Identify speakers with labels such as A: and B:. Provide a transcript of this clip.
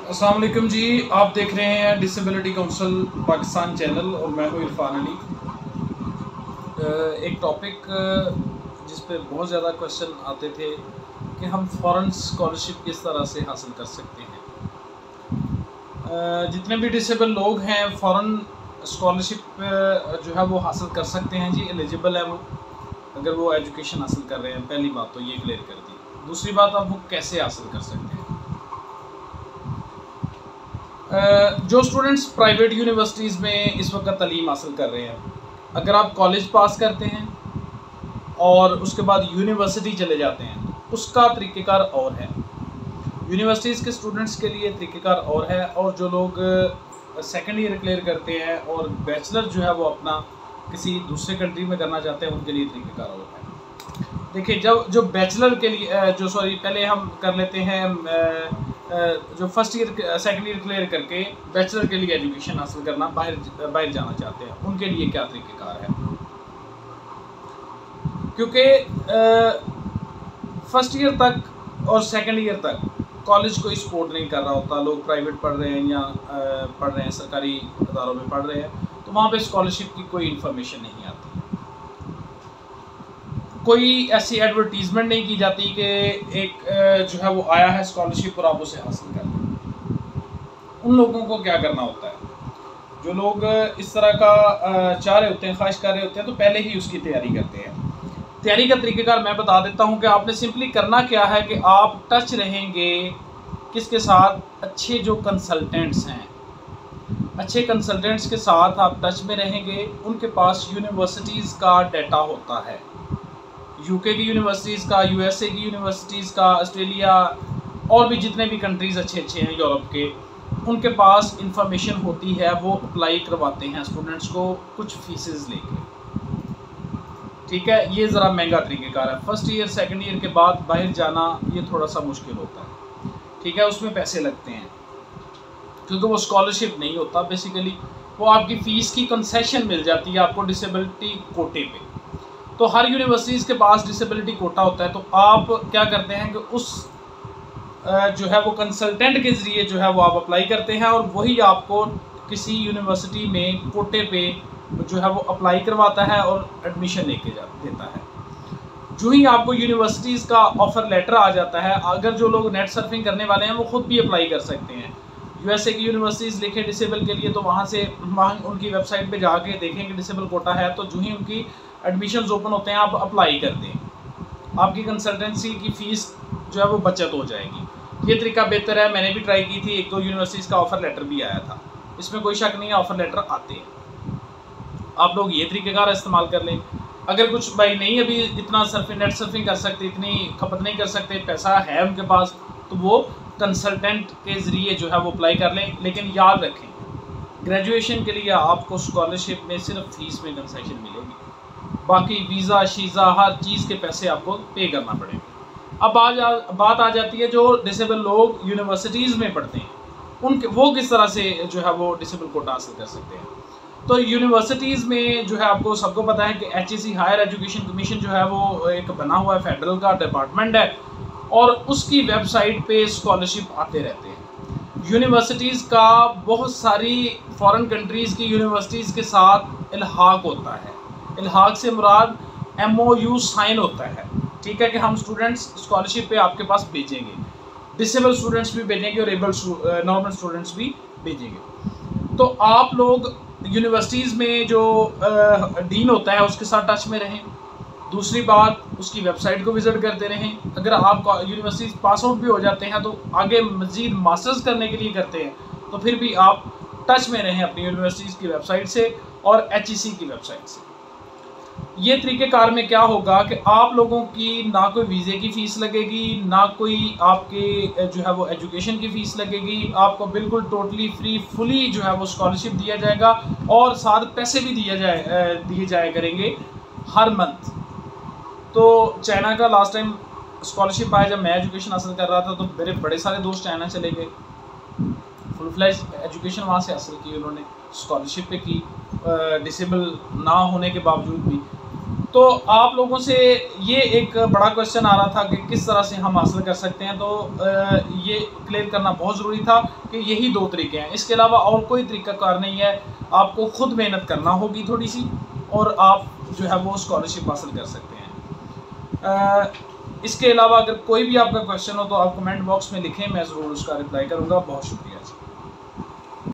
A: अस्सलाम वालेकुम जी। आप देख रहे हैं डिसेबिलिटी काउंसिल पाकिस्तान चैनल और मैं हूँ इरफान अली। एक टॉपिक जिस पे बहुत ज़्यादा क्वेश्चन आते थे कि हम फ़ॉरेन स्कॉलरशिप किस तरह से हासिल कर सकते हैं। जितने भी डिसेबल लोग हैं फ़ॉरेन स्कॉलरशिप जो है वो हासिल कर सकते हैं जी, एलिजिबल है वो, अगर वो एजुकेशन हासिल कर रहे हैं। पहली बात तो ये क्लियर कर दी। दूसरी बात, आप वो कैसे हासिल कर सकते हैं। जो स्टूडेंट्स प्राइवेट यूनिवर्सिटीज़ में इस वक्त तालीम हासिल कर रहे हैं, अगर आप कॉलेज पास करते हैं और उसके बाद यूनिवर्सिटी चले जाते हैं तो उसका तरीक़ेकार और है। यूनिवर्सिटीज़ के स्टूडेंट्स के लिए तरीक़ेकार और है, और जो लोग सेकेंड ईयर क्लियर करते हैं और बैचलर जो है वो अपना किसी दूसरे कंट्री में करना चाहते हैं, उनके लिए तरीक़ेकार और है। देखिए, जब जो बैचलर के लिए पहले हम कर लेते हैं जो first year second year clear करके बैचलर के लिए एजुकेशन हासिल करना, बाहर जाना चाहते हैं, उनके लिए क्या तरीक़ेकार है। क्योंकि फर्स्ट ईयर तक और सेकंड ईयर तक कॉलेज कोई सपोर्ट नहीं कर रहा होता। लोग प्राइवेट पढ़ रहे हैं या पढ़ रहे हैं, सरकारी इदारों में पढ़ रहे हैं, तो वहाँ पे स्कॉलरशिप की कोई इन्फॉर्मेशन नहीं आती। कोई ऐसी एडवर्टीज़मेंट नहीं की जाती कि एक जो है वो आया है स्कॉलरशिप और आप उसे हासिल कर लें। उन लोगों को क्या करना होता है, जो लोग इस तरह का चाह रहे होते हैं, ख्वाहिश कर रहे होते हैं, तो पहले ही उसकी तैयारी करते हैं। तैयारी का तरीक़ेकार मैं बता देता हूँ कि आपने सिंपली करना क्या है कि आप टच रहेंगे किसके साथ, अच्छे जो कंसल्टेंट्स हैं, अच्छे कंसल्टेंट्स के साथ आप टच में रहेंगे। उनके पास यूनिवर्सिटीज़ का डाटा होता है, यूके की यूनिवर्सिटीज़ का, यूएसए की यूनिवर्सिटीज़ का, ऑस्ट्रेलिया और भी जितने भी कंट्रीज़ अच्छे अच्छे हैं यूरोप के, उनके पास इंफॉर्मेशन होती है। वो अप्लाई करवाते हैं स्टूडेंट्स को कुछ फीसेस लेके। ठीक है, ये ज़रा महंगा तरीक़ेकार है। फर्स्ट ईयर सेकंड ईयर के बाद बाहर जाना ये थोड़ा सा मुश्किल होता है। ठीक है, उसमें पैसे लगते हैं क्योंकि वो स्कॉलरशिप नहीं होता। बेसिकली वो आपकी फ़ीस की कंसेशन मिल जाती है आपको डिसेबिलिटी कोटे पे। तो हर यूनिवर्सिटीज़ के पास डिसेबिलिटी कोटा होता है। तो आप क्या करते हैं कि उस जो है वो कंसल्टेंट के ज़रिए जो है वो आप अप्लाई करते हैं, और वही आपको किसी यूनिवर्सिटी में कोटे पे जो है वो अप्लाई करवाता है और एडमिशन लेके देता है। जो ही आपको यूनिवर्सिटीज़ का ऑफ़र लेटर आ जाता है, अगर जो लोग नेट सर्फिंग करने वाले हैं वो ख़ुद भी अप्लाई कर सकते हैं। यूएसए की यूनिवर्सिटीज़ लिखे डिसेबल के लिए, तो वहाँ उनकी वेबसाइट पे जाके देखें कि डिसेबल कोटा है, तो जो ही उनकी एडमिशन्स ओपन होते हैं आप अप्लाई कर दें, आपकी कंसल्टेंसी की फ़ीस जो है वो बचत हो जाएगी। ये तरीका बेहतर है। मैंने भी ट्राई की थी, एक दो यूनिवर्सिटीज़ का ऑफ़र लेटर भी आया था, इसमें कोई शक नहीं है, ऑफ़र लेटर आते हैं। आप लोग ये तरीक़ेकार इस्तेमाल कर लें। अगर कुछ भाई नहीं अभी इतना नेट सर्फिंग कर सकते, इतनी खपत नहीं कर सकते, पैसा है उनके पास, तो वो कंसल्टेंट के ज़रिए जो है वो अप्लाई कर लें। लेकिन याद रखें, ग्रेजुएशन के लिए आपको स्कॉलरशिप में सिर्फ फ़ीस में कंसेशन मिलेगी, बाकी वीज़ा शीज़ा हर चीज़ के पैसे आपको पे करना पड़ेंगे। अब बात आ जाती है जो डिसेबल लोग यूनिवर्सिटीज़ में पढ़ते हैं, उनके वो किस तरह से जो है वो डिसेबल कोटा हासिल कर सकते हैं। तो यूनिवर्सिटीज़ में जो है आपको सबको पता है कि HEC हायर एजुकेशन कमीशन जो है वो एक बना हुआ है, फेडरल का डिपार्टमेंट है, और उसकी वेबसाइट पे स्कॉलरशिप आते रहते हैं। यूनिवर्सिटीज़ का बहुत सारी फॉरेन कंट्रीज़ की यूनिवर्सिटीज़ के साथ इल्हाक होता है। इल्हाक से मुराद MOU साइन होता है। ठीक है, कि हम स्टूडेंट्स स्कॉलरशिप पे आपके पास भेजेंगे, डिसेबल स्टूडेंट्स भी भेजेंगे और एबल नॉर्मल स्टूडेंट्स भी भेजेंगे। तो आप लोग यूनिवर्सिटीज़ में जो डीन होता है उसके साथ टच में रहें। दूसरी बात, उसकी वेबसाइट को विज़िट करते रहें। अगर आप यूनिवर्सिटी पास आउट भी हो जाते हैं तो आगे मज़ीद मास्टर्स करने के लिए करते हैं, तो फिर भी आप टच में रहें अपनी यूनिवर्सिटीज़ की वेबसाइट से और HEC की वेबसाइट से। ये तरीक़ेकार में क्या होगा कि आप लोगों की ना कोई वीज़े की फ़ीस लगेगी, ना कोई आपके जो है वो एजुकेशन की फ़ीस लगेगी। आपको बिल्कुल टोटली फ्री फुली जो है वो स्कॉलरशिप दिया जाएगा, और साथ पैसे भी दिए जाया करेंगे हर मंथ। तो चाइना का लास्ट टाइम स्कॉलरशिप आया जब मैं एजुकेशन हासिल कर रहा था, तो मेरे बड़े सारे दोस्त चाइना चले गए, फुल फ्लैश एजुकेशन वहाँ से हासिल की उन्होंने, स्कॉलरशिप पे की, डिसेबल ना होने के बावजूद भी। तो आप लोगों से ये एक बड़ा क्वेश्चन आ रहा था कि किस तरह से हम हासिल कर सकते हैं, तो ये क्लियर करना बहुत ज़रूरी था कि यही 2 तरीके हैं, इसके अलावा और कोई तरीक़ाकार नहीं है। आपको ख़ुद मेहनत करना होगी थोड़ी सी, और आप जो है वो स्कॉलरशिप हासिल कर सकते हैं। इसके अलावा अगर कोई भी आपका क्वेश्चन हो तो आप कमेंट बॉक्स में लिखें, मैं ज़रूर उसका रिप्लाई करूँगा। बहुत शुक्रिया।